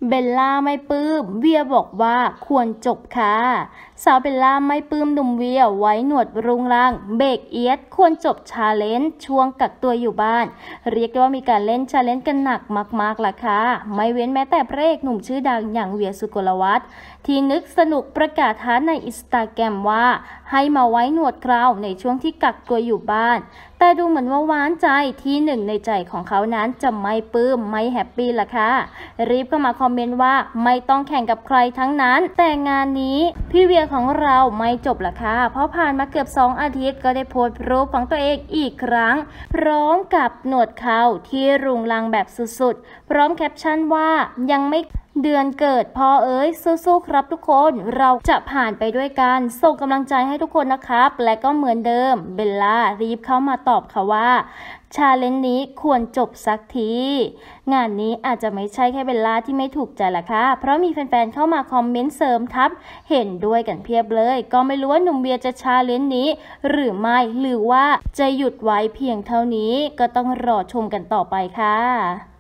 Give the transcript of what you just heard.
เบลล่าไม่ปลื้มเวียบอกว่าควรจบค่ะสาวเบลล่าไม่ปลื้มหนุ่มเวียไว้หนวดรุงรังเบรกเอียดควรจบชาเลนจ์ช่วงกักตัวอยู่บ้านเรียกได้ว่ามีการเล่นชาเลนจ์กันหนักมากๆล่ะค่ะไม่เว้นแม้แต่พระเอกหนุ่มชื่อดังอย่างเวียสุกลวัฒน์ที่นึกสนุกประกาศท้าในอินสตาแกรมว่าให้มาไว้หนวดเคราในช่วงที่กักตัวอยู่บ้านแต่ดูเหมือนว่าหวานใจที่หนึ่งในใจของเขานั้นจะไม่ปลื้มไม่แฮปปี้ล่ะค่ะรีบเข้ามาคอมเมนต์ว่าไม่ต้องแข่งกับใครทั้งนั้นแต่งานนี้พี่เวียของเราไม่จบล่ะค่ะเพราะผ่านมาเกือบ2 อาทิตย์ก็ได้โพสต์รูปของตัวเองอีกครั้งพร้อมกับหนวดเขาที่รุงรังแบบสุดๆพร้อมแคปชั่นว่ายังไม่เดือนเกิดพ่อเอ๋ยสู้ๆครับทุกคนเราจะผ่านไปด้วยกันส่งกำลังใจให้ทุกคนนะครับและก็เหมือนเดิมเบลล่ารีบเข้ามาตอบค่ะว่าชาเลนจ์นี้ควรจบสักทีงานนี้อาจจะไม่ใช่แค่เบลล่าที่ไม่ถูกใจละค่ะเพราะมีแฟนๆเข้ามาคอมเมนต์เสริมทับเห็นด้วยกันเพียบเลยก็ไม่รู้ว่าหนุ่มเวียจะชาเลนจ์นี้หรือไม่หรือว่าจะหยุดไว้เพียงเท่านี้ก็ต้องรอชมกันต่อไปค่ะ